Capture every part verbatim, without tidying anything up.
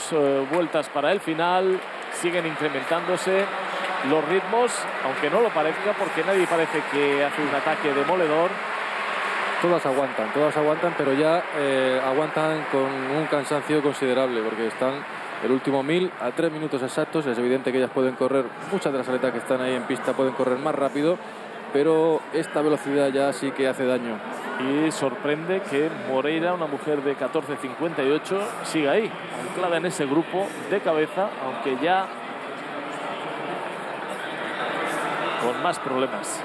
dos eh, vueltas para el final. Siguen incrementándose los ritmos, aunque no lo parezca, porque nadie parece que hace un ataque demoledor. Todas aguantan, todas aguantan, pero ya eh, aguantan con un cansancio considerable, porque están el último mil a tres minutos exactos. Es evidente que ellas pueden correr, muchas de las atletas que están ahí en pista pueden correr más rápido, pero esta velocidad ya sí que hace daño. Y sorprende que Moreira, una mujer de catorce cincuenta y ocho, siga ahí, anclada en ese grupo de cabeza, aunque ya con más problemas.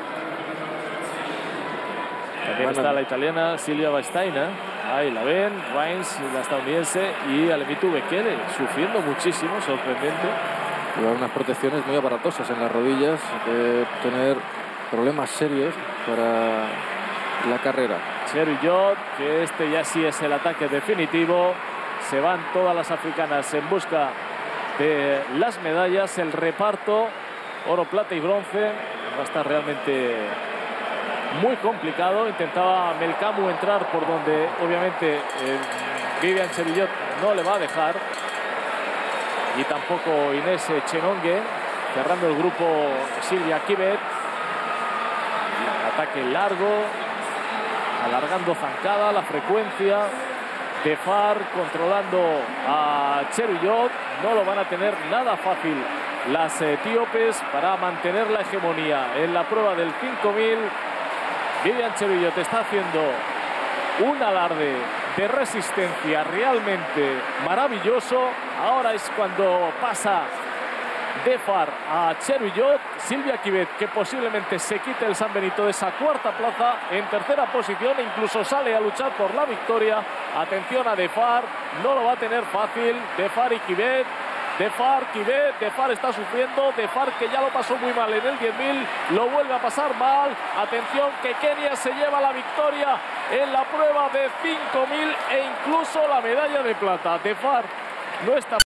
También está la italiana Silvia Bastaina. Ahí la ven, Rines, la estadounidense, y Alemitu Bekele, sufriendo muchísimo, sorprendente. Lleva unas protecciones muy aparatosas en las rodillas, de tener problemas serios para la carrera. Cheruiyot, que este ya sí es el ataque definitivo. Se van todas las africanas en busca de las medallas. El reparto, oro, plata y bronce, va a estar realmente muy complicado. Intentaba Melcamu entrar por donde obviamente eh, Vivian Cheruiyot no le va a dejar, y tampoco Inés Chenongue. Cerrando el grupo Silvia Kibet. Ataque largo, alargando zancada, la frecuencia. Defar controlando a Cheruiyot. No lo van a tener nada fácil las etíopes para mantener la hegemonía en la prueba del cinco mil. Vivian Cheruiyot está haciendo un alarde de resistencia realmente maravilloso. Ahora es cuando pasa Defar a Cheruiyot. Silvia Kibet, que posiblemente se quite el San Benito de esa cuarta plaza, en tercera posición, e incluso sale a luchar por la victoria. Atención a Defar, no lo va a tener fácil. Defar y Kibet. Defar, Kibet, Defar está sufriendo. Defar, que ya lo pasó muy mal en el diez mil, lo vuelve a pasar mal. Atención, que Kenia se lleva la victoria en la prueba de cinco mil e incluso la medalla de plata. Defar no está